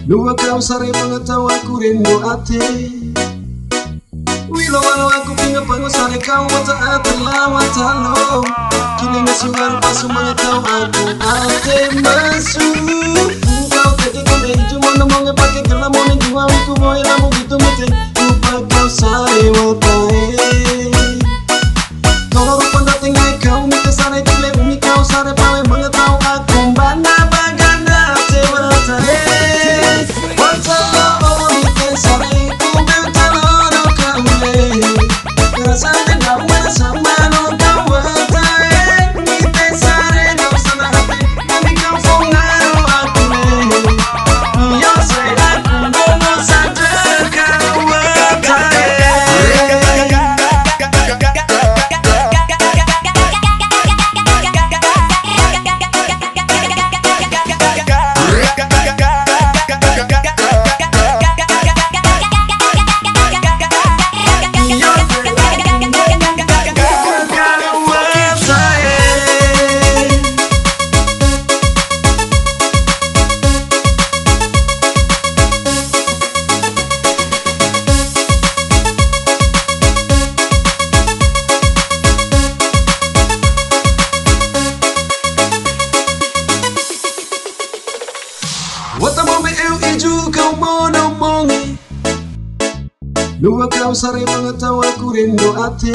Luwa kau sare pengetawa aku rindu ate. Wilo walau aku pinga pango sare kau wata atala wata lo. Kini ngasugar pasu mengetawa aku ate masu. Kau teke kode cuma ngomongnya pakai kelamone jiwa wiku boy lamu gitu mete. Lupa kau sare wata kalau rupa dateng naik kau minta sare tile umi kau sare pawe mengetawa aku bana bagana te wata wata lo minta sare ku minta lo kau rasa dengar sama lo kau wata minta sare no sana hati kami kau fongaro aku yo say aku no sadar kau wata Wata mombe eu iju kau monomongi. Luwa kau sare pengetawa aku rindu ate.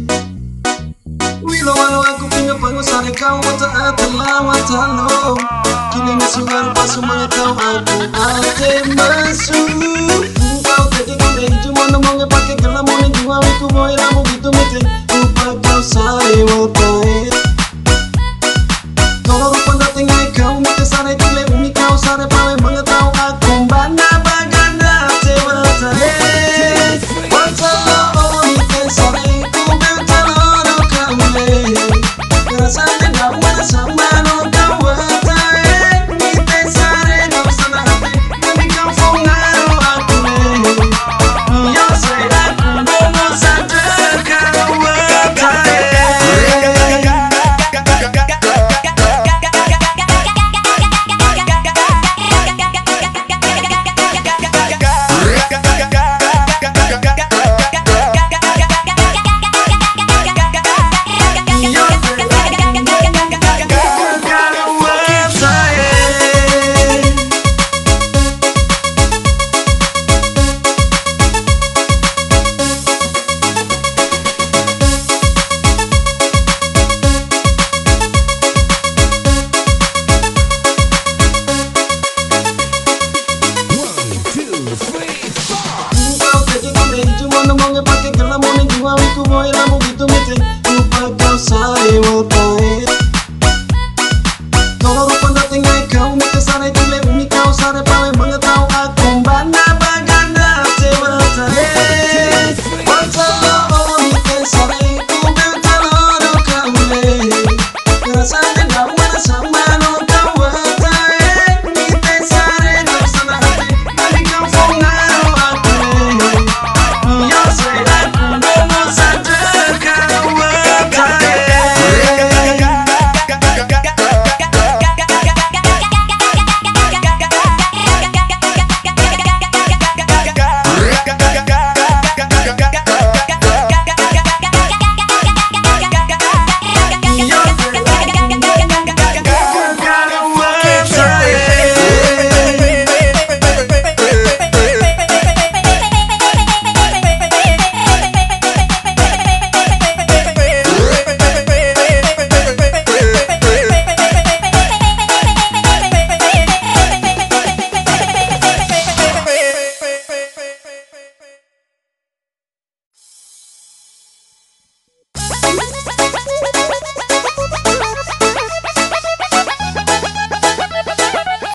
Wilo walau aku pinga pango sare kau wata atala wata lo. Kini ngasugar pasu mengetawa aku ate masu. Kau teke kode cuma ngomongnya pakai kelamone jiwa wiku boy lamu gitu mete. Lupa kau sare wata